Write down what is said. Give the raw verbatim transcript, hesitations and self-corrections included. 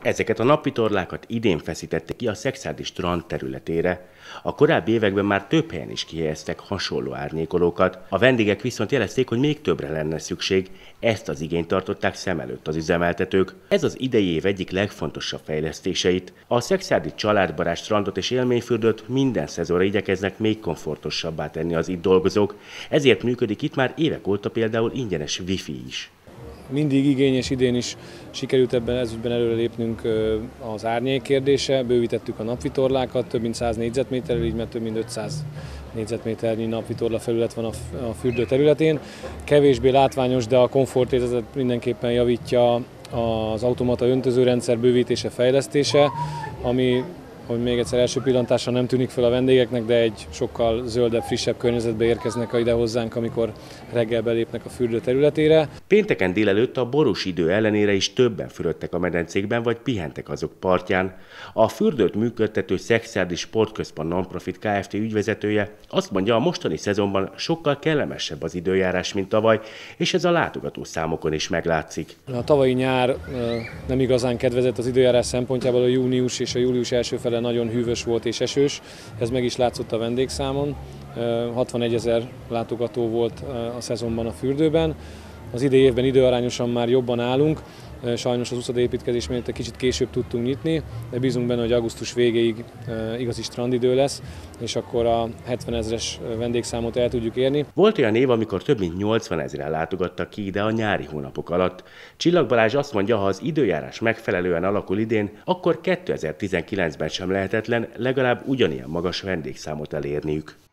Ezeket a napvitorlákat idén feszítette ki a szekszárdi strand területére. A korábbi években már több helyen is kihelyeztek hasonló árnyékolókat. A vendégek viszont jelezték, hogy még többre lenne szükség. Ezt az igényt tartották szem előtt az üzemeltetők. Ez az idei év egyik legfontosabb fejlesztéseit. A szekszárdi családbarát strandot és élményfürdőt minden szezonra igyekeznek még komfortosabbá tenni az itt dolgozók. Ezért működik itt már évek óta például ingyenes wifi is. Mindig igényes, idén is sikerült ebben ezügyben előre lépnünk az árnyék kérdése, bővítettük a napvitorlákat, több mint száz négyzetméterrel, így mert több mint ötszáz négyzetméternyi napvitorla felület van a fürdő területén. Kevésbé látványos, de a komfortérzetet mindenképpen javítja az automata öntözőrendszer bővítése, fejlesztése, ami, hogy még egyszer első pillantásra nem tűnik fel a vendégeknek, de egy sokkal zöldebb, frissebb környezetbe érkeznek ide hozzánk, amikor reggel belépnek a fürdő területére. Pénteken délelőtt a borús idő ellenére is többen fürödtek a medencékben, vagy pihentek azok partján. A fürdőt működtető Szekszárdi Sportközpont Nonprofit Kft. Ügyvezetője azt mondja, a mostani szezonban sokkal kellemesebb az időjárás, mint tavaly, és ez a látogató számokon is meglátszik. A tavalyi nyár nem igazán kedvezett az időjárás szempontjából, a június és a július első fele nagyon hűvös volt és esős, ez meg is látszott a vendégszámon. hatvanegyezer látogató volt a szezonban a fürdőben. Az idei évben időarányosan már jobban állunk, sajnos az uszodaépítkezés miatt egy kicsit később tudtunk nyitni, de bízunk benne, hogy augusztus végéig igazi strandidő lesz, és akkor a hetvenezres vendégszámot el tudjuk érni. Volt olyan év, amikor több mint nyolcvanezren látogattak ki ide a nyári hónapok alatt. Csillag Balázs azt mondja, ha az időjárás megfelelően alakul idén, akkor kétezer-tizenkilencben sem lehetetlen legalább ugyanilyen magas vendégszámot elérniük.